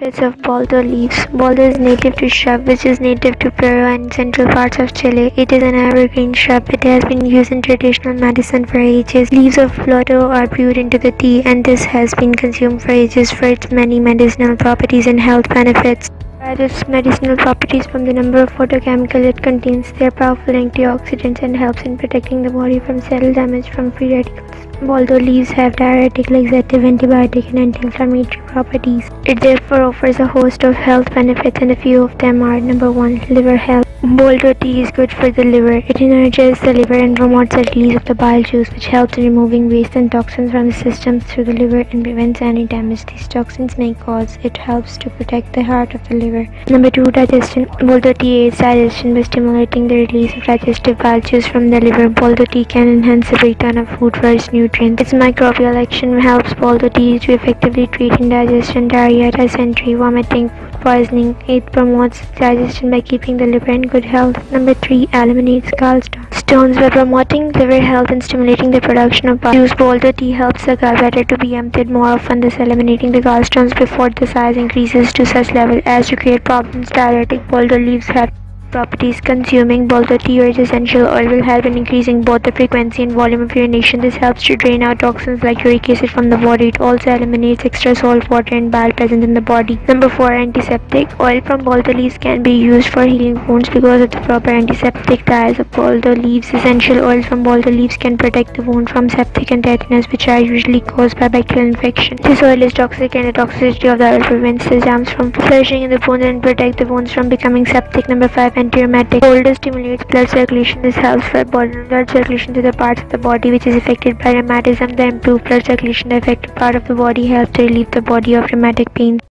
Benefits of Boldo leaves. Boldo is native to shrub, which is native to Peru and central parts of Chile. It is an evergreen shrub. It has been used in traditional medicine for ages. Leaves of boldo are brewed into the tea, and this has been consumed for ages for its many medicinal properties and health benefits. Its medicinal properties from the number of phytochemicals it contains. They are powerful antioxidants and helps in protecting the body from cell damage from free radicals. Boldo leaves have diuretic, laxative, antibiotic, and anti-inflammatory properties. It therefore offers a host of health benefits, and a few of them are: number 1. Liver health. Boldo tea is good for the liver. It energizes the liver and promotes the release of the bile juice, which helps in removing waste and toxins from the system through the liver and prevents any damage these toxins may cause. It helps to protect the heart of the liver. Number 2. Digestion. Boldo tea aids digestion by stimulating the release of digestive bile juice from the liver. Boldo tea can enhance the breakdown of food for its nutrients. Its microbial action helps Boldo tea to effectively treat indigestion, diarrhea, dysentery, vomiting, food poisoning. It promotes digestion by keeping the liver in good health. Number 3. Eliminates gallstones. By promoting liver health and stimulating the production of bile juice, Boldo tea helps the gallbladder to be emptied more often, thus eliminating the gallstones before the size increases to such level as to create problems. Diuretic. Boldo leaves have properties. Consuming Boldo tea or its essential oil will help in increasing both the frequency and volume of urination. This helps to drain out toxins like uric acid from the body. It also eliminates extra salt water and bile present in the body. Number 4. Antiseptic. Oil from Boldo leaves can be used for healing wounds because of the proper antiseptic ties of Boldo leaves. Essential oil from Boldo leaves can protect the wound from septic and tetanus, which are usually caused by bacterial infection. This oil is toxic, and the toxicity of the oil prevents the germs from flourishing in the wound and protect the wounds from becoming septic. Number 5. Antirheumatic. Boldo stimulates blood circulation. This helps for blood circulation to the parts of the body which is affected by rheumatism. The improved blood circulation to the affected part of the body helps to relieve the body of rheumatic pain.